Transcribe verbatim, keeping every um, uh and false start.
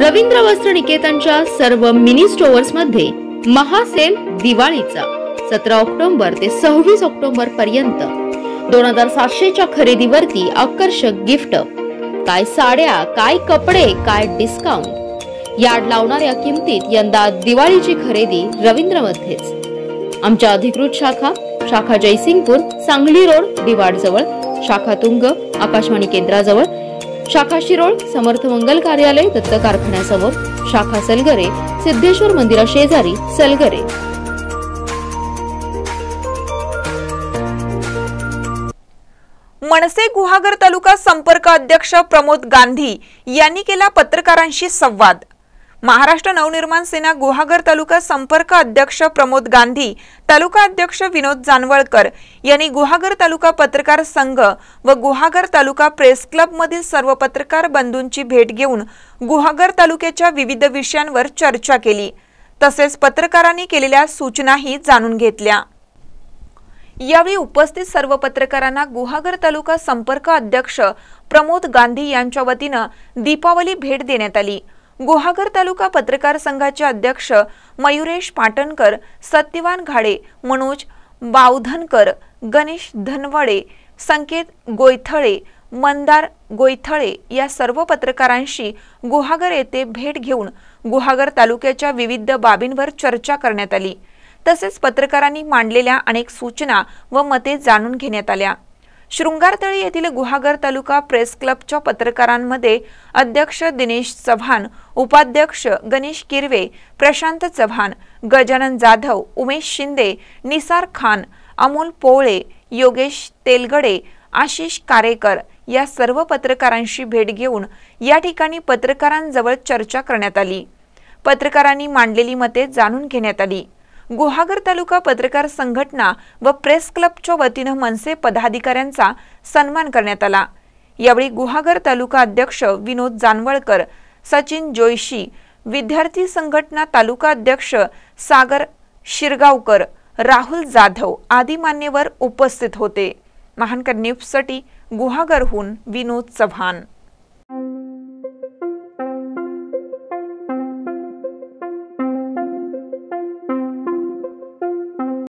रवींद्र वस्त्र निकेतनच्या सर्व mini stores मध्ये महासेल दिवाळीचा सतरा ऑक्टोबर ते सव्वीस ऑक्टोबर पर्यंत दोन हजार सातशेच्या खरेदीवरती आकर्षक गिफ्ट, काय साड्या, काय कपडे, काय डिस्काउंट, यार्ड लावणाऱ्या किमतीत यंदा दिवाळीची खरेदी रवींद्रमध्येच। आमच्या अधिकृत शाखा शाखा जयसिंगपूर, सांगली रोड, दिवाड जवळ, शाखा तुंग, आकाशवाणी केंद्राजवळ, शाखा शिरोळ, समर्थ मंगल कार्यालय, दत्त कारखान्यासमोर, शाखा सलगरे, सिद्धेश्वर मंदिरा शेजारी, सलगरे। मनसे गुहागर तालुका संपर्क अध्यक्ष प्रमोद गांधी यांनी केला पत्रकारांशी संवाद। महाराष्ट्र नवनिर्माण सेना गुहागर तालुका संपर्क अध्यक्ष प्रमोद गांधी, तालुका अध्यक्ष विनोद जानवळकर यांनी गुहागर तालुका पत्रकार संघ व गुहागर तालुका प्रेस क्लब मधील सर्व पत्रकार बंधूंची भेट घेऊन गुहागर तालुक्याच्या विविध विषयांवर चर्चा केली। तसेच पत्रकारांनी केलेल्या सूचनाही जाणून घेतल्या। यावेळी उपस्थित सर्व पत्रकारांना गुहागर तालुका संपर्क अध्यक्ष प्रमोद गांधी यांच्या वतीने दीपावली भेट देण्यात आली। गुहागर तालुका पत्रकार संघाचे अध्यक्ष मयुरेश पाटणकर, सत्यवान घाडे, मनोज बावधनकर, गणेश धनवडे, संकेत गोयथळे, मंदार गोयथळे या सर्व पत्रकारांशी गुहागर येथे भेट घेऊन गुहागर तालुक्याच्या विविध बाबींवर चर्चा करण्यात आली। तसेच पत्रकारांनी मांडलेल्या अनेक सूचना व मते जाणून घेण्यात आल्या। शृंगारतळी येथील गुहागर तालुका प्रेस क्लबच्या पत्रकारांमध्ये अध्यक्ष दिनेश चव्हाण, उपाध्यक्ष गणेश किरवे, प्रशांत चव्हाण, गजानन जाधव, उमेश शिंदे, निसार खान, अमोल पोळे, योगेश तेलगडे, आशिष कारेकर या सर्व पत्रकारांशी भेट घेऊन या ठिकाणी पत्रकारांजवळ चर्चा करण्यात आली। पत्रकारांनी मांडलेली मते जाणून घेण्यात आली। गुहागर तालुका पत्रकार संघटना व प्रेस क्लबच्या वतीने मनसे पदाधिकाऱ्यांचा सन्मान करण्यात आला। यावेळी गुहागर तालुका अध्यक्ष विनोद जानवळकर, सचिन जोशी, विद्यार्थी संघटना तालुका अध्यक्ष सागर शिरगावकर, राहुल जाधव आदी मान्यवर उपस्थित होते। महानकर न्यूजसाठी गुहागरहून विनोद चव्हाण।